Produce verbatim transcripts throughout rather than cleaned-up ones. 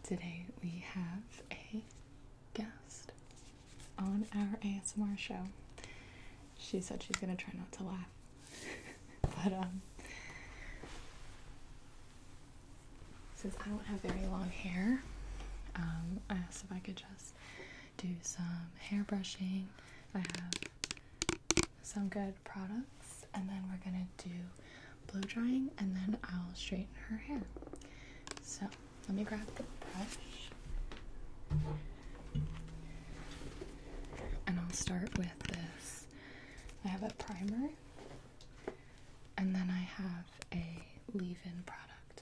Today we have a guest on our A S M R show. She said she's gonna try not to laugh. But um since I don't have very long hair, um, I asked if I could just do some hair brushing. I have some good products, and then we're gonna do blow drying, and then I'll straighten her hair. So let me grab the brush, and I'll start with this. I have a primer, and then I have a leave-in product.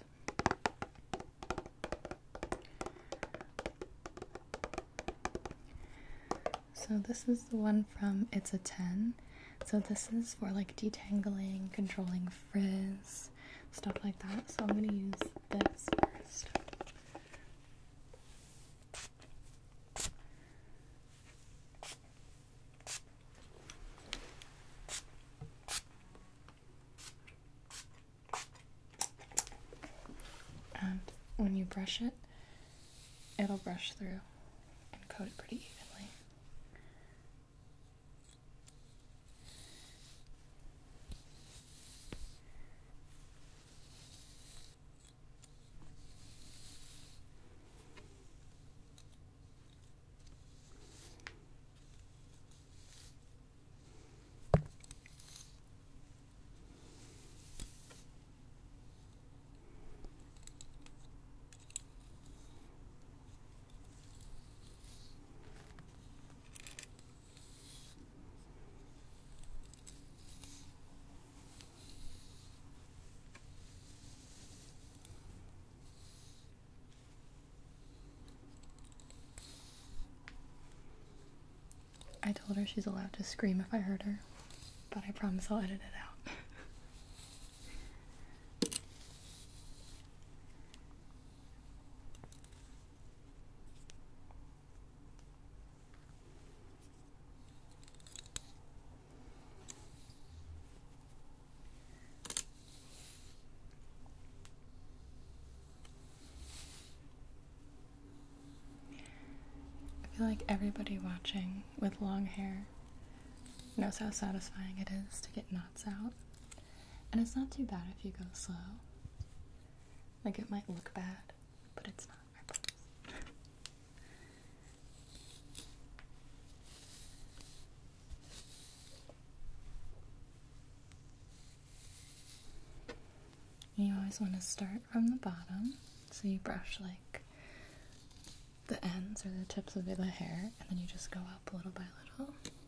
So this is the one from It's a ten. So this is for like detangling, controlling frizz, stuff like that. So I'm going to use this first. And when you brush it, it'll brush through and coat it pretty evenly. I told her she's allowed to scream if I hurt her, but I promise I'll edit it out. I feel like everybody watching with long hair knows how satisfying it is to get knots out. And it's not too bad if you go slow. Like, it might look bad, but it's not, I promise. You always want to start from the bottom, so you brush like the ends or the tips of the hair, and then you just go up little by little.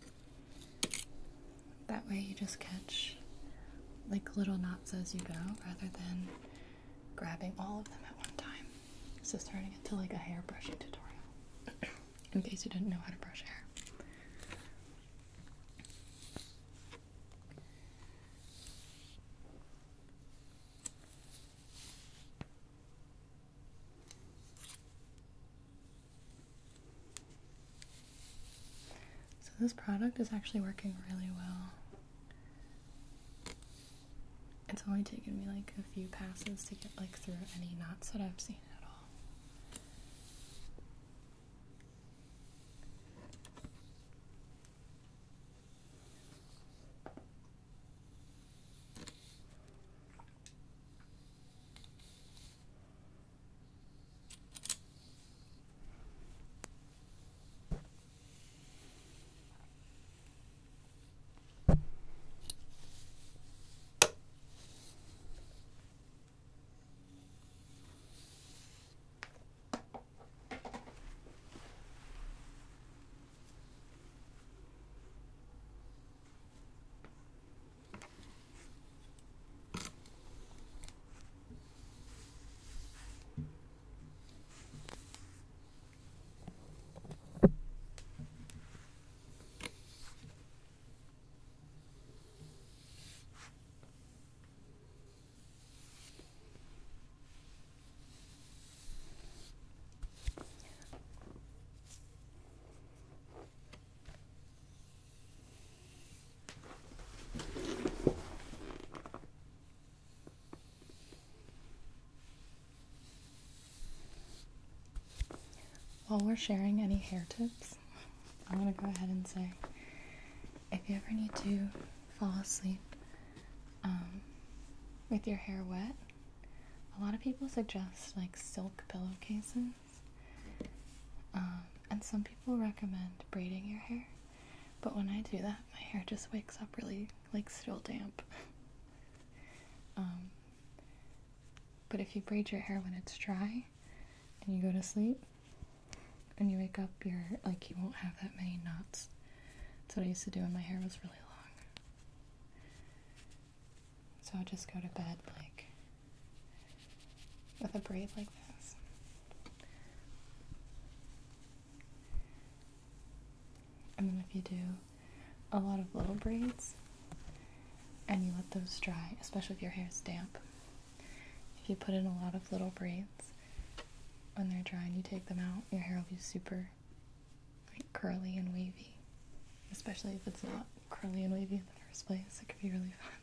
That way you just catch like little knots as you go, rather than grabbing all of them at one time. So turning it to like a hair brushing tutorial, in case you didn't know how to brush hair. This product is actually working really well. It's only taken me like a few passes to get like through any knots that I've seen at all. while we're sharing any hair tips, I'm gonna go ahead and say, if you ever need to fall asleep um, with your hair wet, a lot of people suggest like silk pillowcases, um, and some people recommend braiding your hair, but when I do that, my hair just wakes up really like still damp. um, but if you braid your hair when it's dry and you go to sleep and you wake up, you're like, you won't have that many knots. That's what I used to do when my hair was really long. So I just go to bed like with a braid like this. And then if you do a lot of little braids and you let those dry, especially if your hair is damp, if you put in a lot of little braids, when they're dry and you take them out, your hair will be super like curly and wavy. Especially if it's not curly and wavy in the first place, it could be really fun.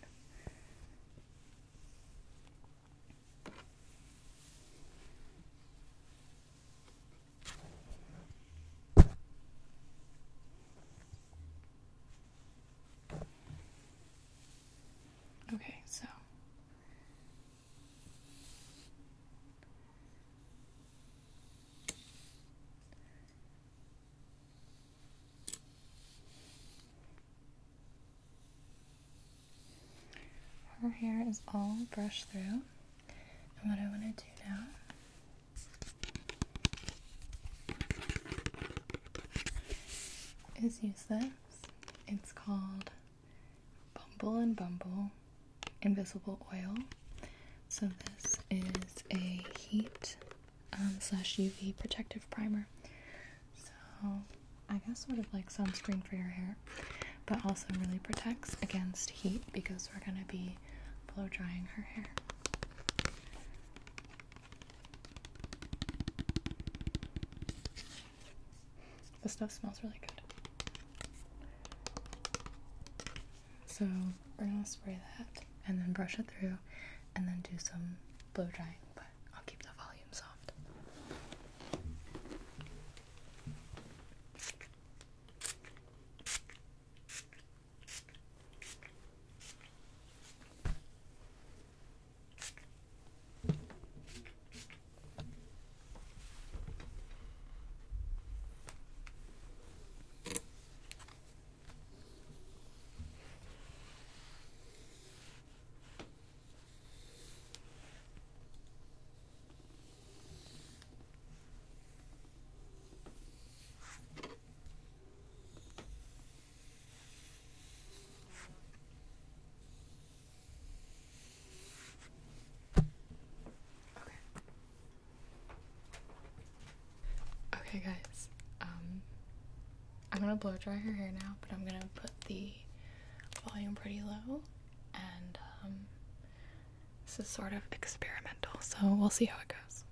Okay, so her hair is all brushed through, and what I want to do now is use this. It's called Bumble and Bumble Invisible Oil. So this is a heat um, slash U V protective primer. So I guess sort of like sunscreen for your hair, but also really protects against heat because we're going to be blow drying her hair. The stuff smells really good. So we're going to spray that and then brush it through and then do some blow drying, but I'll keep the volume soft. Okay guys, um, I'm gonna blow dry her hair now, but I'm gonna put the volume pretty low, and um, this is sort of experimental, so we'll see how it goes.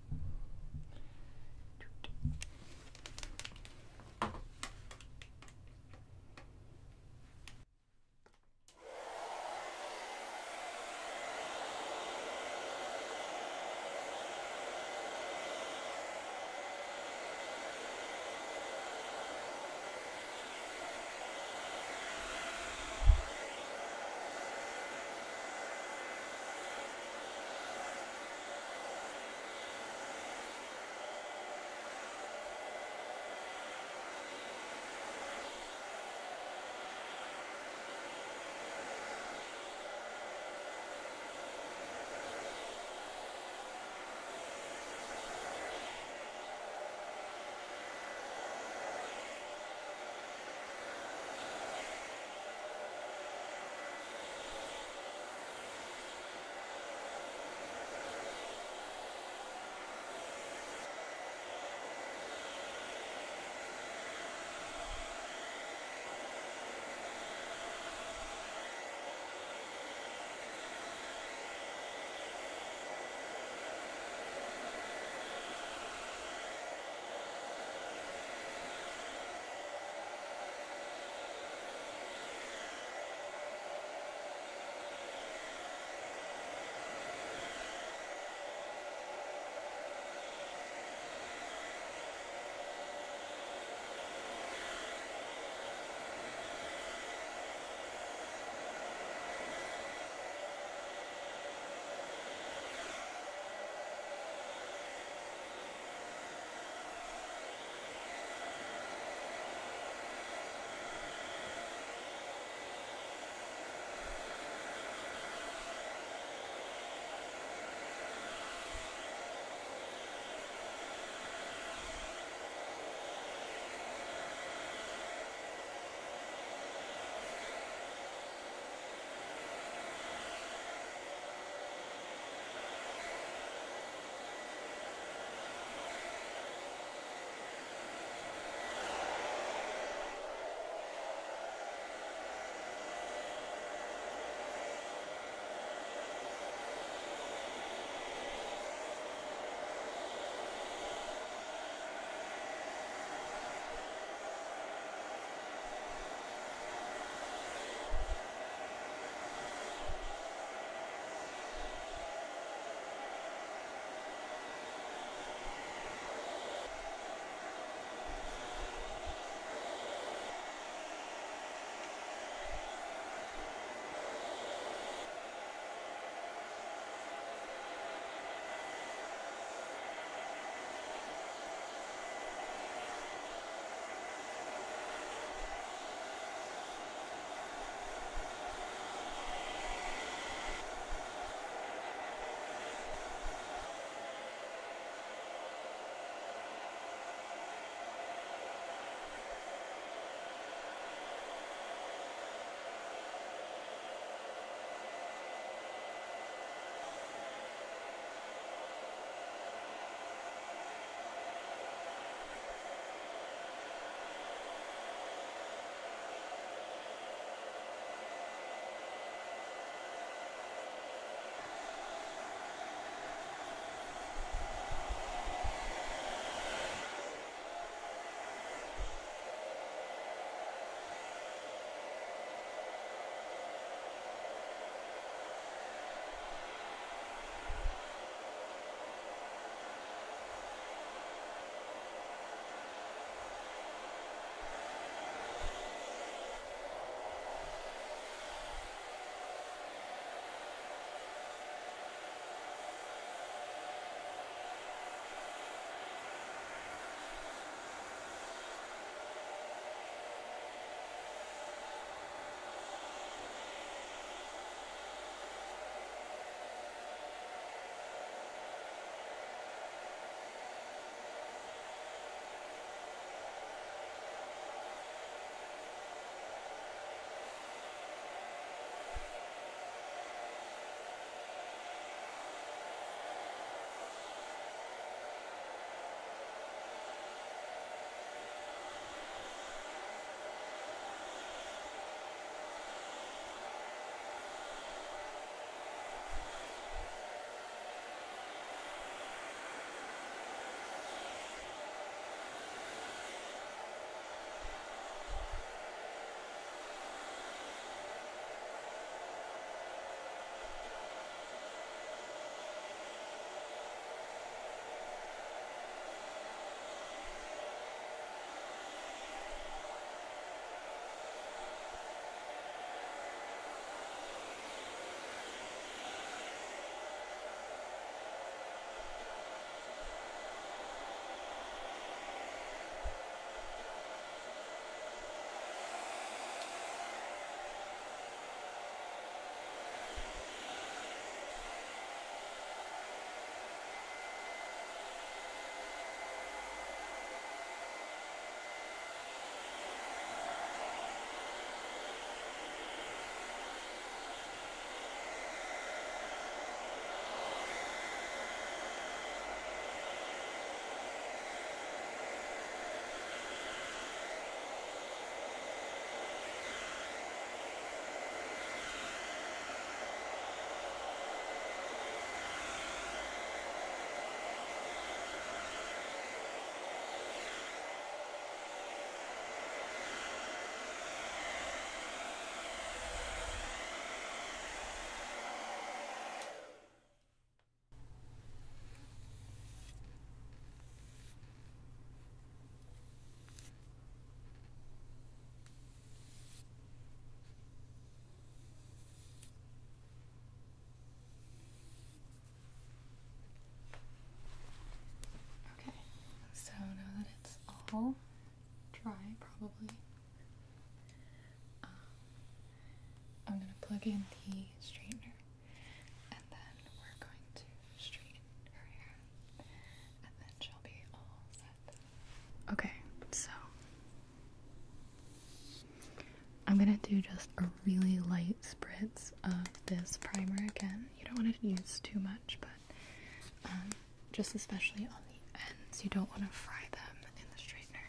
primer again. You don't want to use too much, but um, just especially on the ends, you don't want to fry them in the straightener.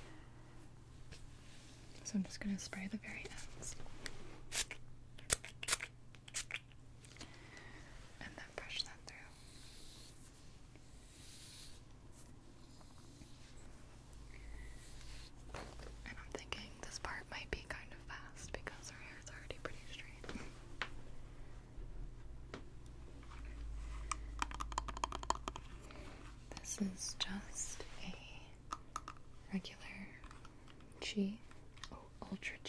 So I'm just going to spray the very ends. And then brush that through. And I'm thinking this part might be kind of fast because her hair is already pretty straight. This is just a regular Chi oh, Ultra